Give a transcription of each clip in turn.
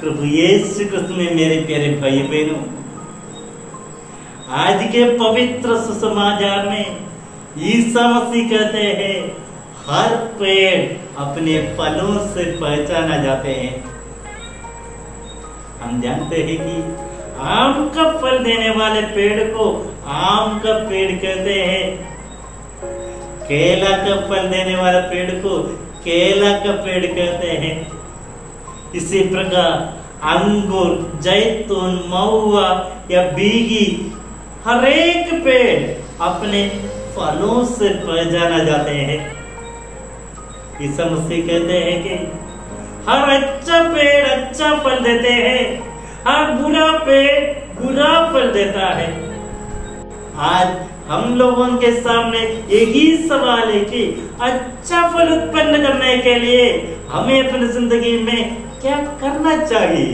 प्रभु यीशु कृष्ण में मेरे प्यारे भाई बहनों, आज के पवित्र सुसमाचार में ईसा मसीह कहते हैं हर पेड़ अपने फलों से पहचाना जाते हैं। हम जानते हैं कि आम का फल देने वाले पेड़ को आम का पेड़ कहते हैं, केला का फल देने वाले पेड़ को केला का पेड़ कहते हैं। इसी प्रकार अंगूर, जैतून, महुआ या बीगी हर एक पेड़ अपने फलों से पहचाना जाते हैं। ईसा मसीह कहते हैं कि हर अच्छा पेड़ अच्छा फल देते हैं, हर बुरा पेड़ बुरा फल देता है। आज हम लोगों के सामने यही सवाल है कि अच्छा फल उत्पन्न करने के लिए हमें अपनी जिंदगी में क्या करना चाहिए।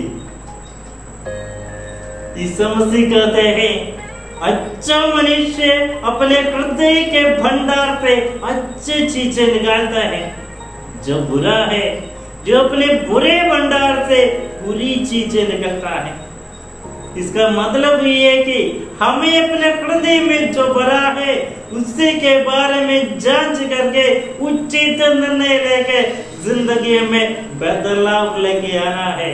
ईसा मसीह कहते हैं अच्छा मनुष्य अपने हृदय के भंडार से अच्छी चीजें निकालता है, जो बुरा है जो अपने बुरे भंडार से बुरी चीजें निकलता है। इसका मतलब ये है कि हमें अपने हृदय में जो भरा है उसी के बारे में जांच करके उचित निर्णय लेके जिंदगी में बदलाव लेके आना है।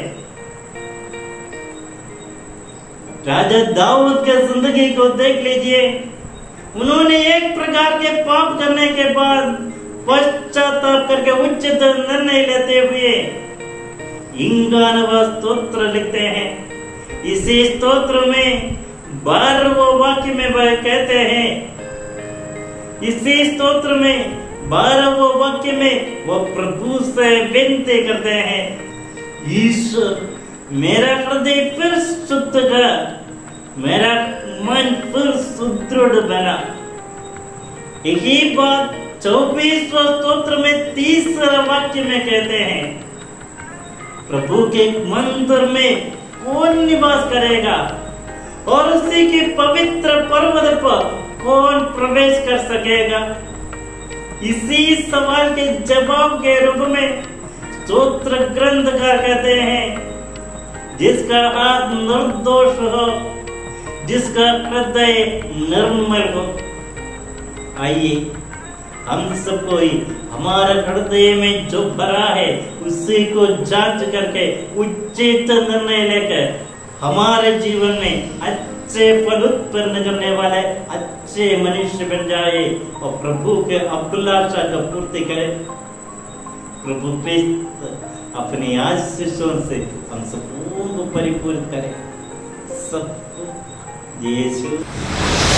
राजा दाऊद के जिंदगी को देख लीजिए, उन्होंने एक प्रकार के पाप करने के बाद पश्चाताप करके उचित निर्णय लेते हुए इंगानवा स्तोत्र लिखते हैं। इसी स्तोत्र में 12वें वाक्य में वह कहते हैं, इसी स्तोत्र में 12वें वाक्य में वो प्रभु से विनती करते हैं, ईश्वर मेरा हृदय फिर शुद्ध कर, मेरा मन फिर सुदृढ़ बना। यही बात 24वें स्तोत्र में 30वें वाक्य में कहते हैं, प्रभु के मंदिर में कौन निवास करेगा और उसी के पवित्र पर्वत पर कौन प्रवेश कर सकेगा। इसी सवाल के जवाब के रूप में स्तोत्र ग्रंथकार कहते हैं, जिसका हाथ निर्दोष हो, जिसका हृदय निर्मल हो। आइए हम सब कोई हमारे हृदय में जो भरा है उसी को जांच करके उचित निर्णय लेकर हमारे जीवन में अच्छे फल उत्पन्न करने वाले अच्छे मनुष्य बन जाए और प्रभु के अभिलाषा का पूर्ति करे। प्रभु क्रिस्त अपने आशीषों से हम सबको परिपूर्ण करे। सबको यीशु